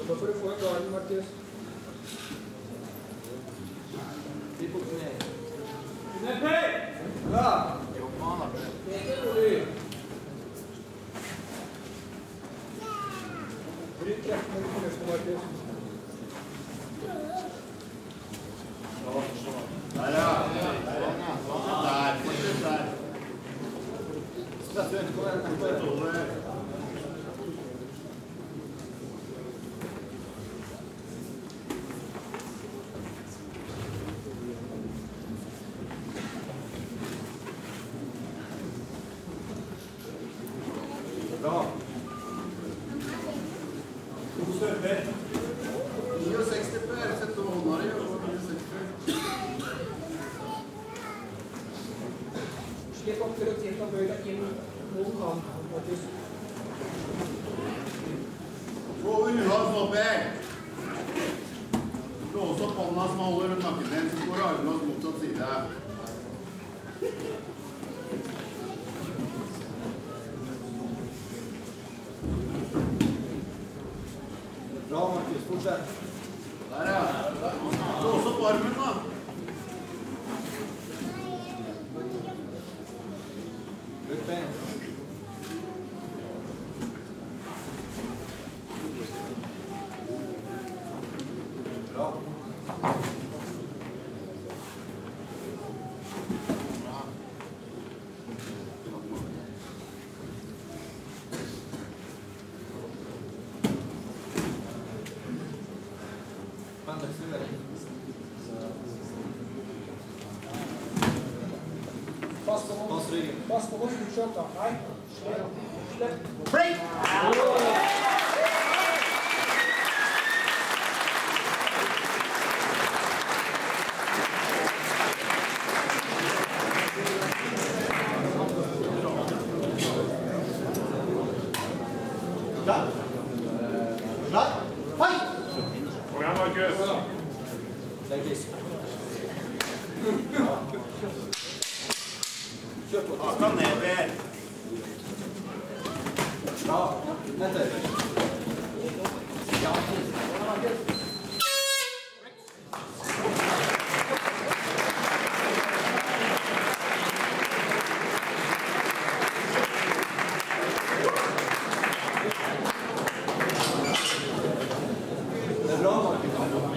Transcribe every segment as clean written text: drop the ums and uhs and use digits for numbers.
Da får du få en garden, Markus. Vi får ikke ned. Knepper! Ja! Ikke rolig. Bryt kreftene litt på løftet, Markus. Der, ja. Der. Fortsett der. Kom igjen. Bra. To støtter. 69 per. Sett på hånda di. Slipp opp til å tilta bøy deg inn mot han, Markus. Få uhals oppi. Lås opp hånda som holder rundt nakken din, så går armene oss motsatt side. Bra, Markus. Fortsett. Der, ja. Lås opp armen, da. Bruk bein. Bra. Vent, jeg snur deg. Pass ryggen. Pass på hvordan du skjøter. Nei. Slipp. Break! Klar? Klar? Fight! Kom igjen, Markus. Legg is. Kjør på. Kom ned, Per. Bra. Etter. Ja. Det er bra, Markus.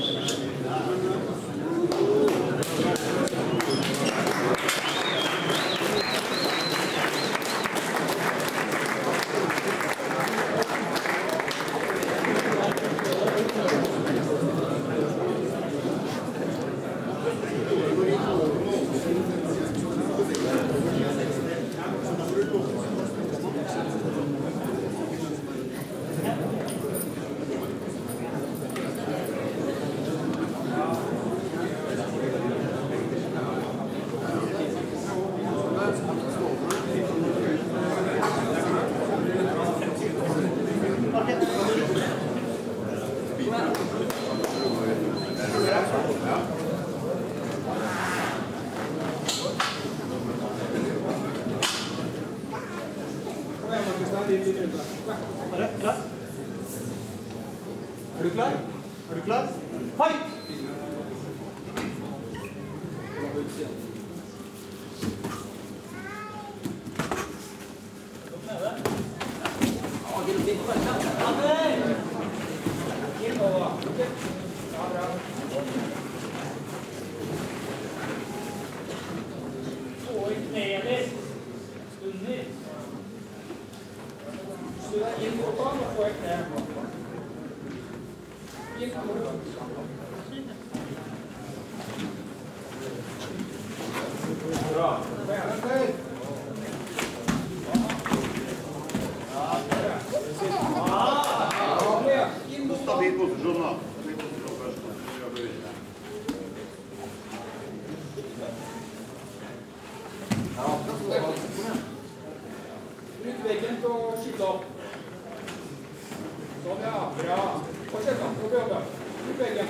Er du klar? Er du klar? Fight! Gå inn nederst. Stunder. Snu deg inn mot han og få et kne. Inn mot. Bra. Stabil posisjon, da. Bruk veggen til å skyte opp. Sånn, ja. Bra. Fortsett da. Gå på jobben. Bruk veggen.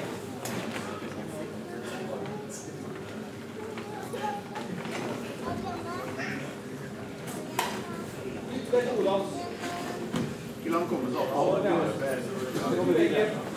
Lytt ved Olavs. Ikke la han komme seg opp. Ja, det kommer veggen.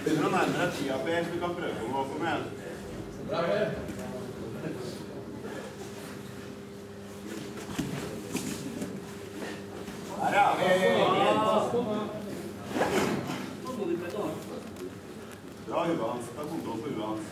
Begynner å nærme deg 10 AP, så du kan prøve å gå for meg. Her er vi. Bra huet hans. Ta kontroll på huet hans.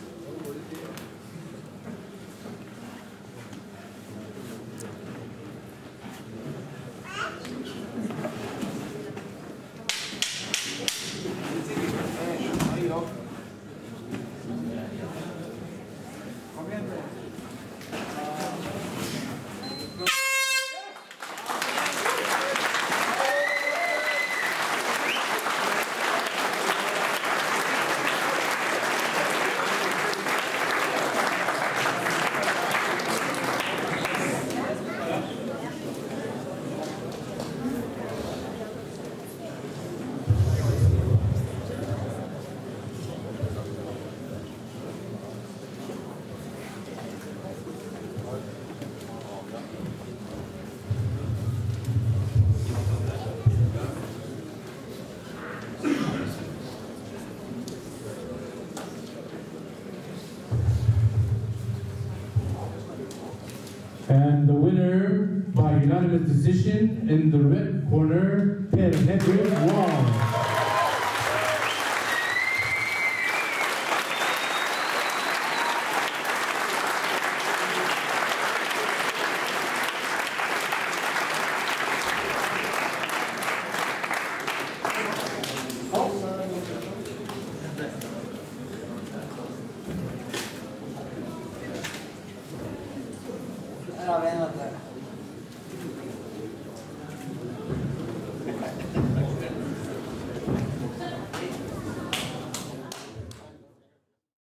And the winner by unanimous decision in the red corner, Per-Henrik Wall. Här har vi en.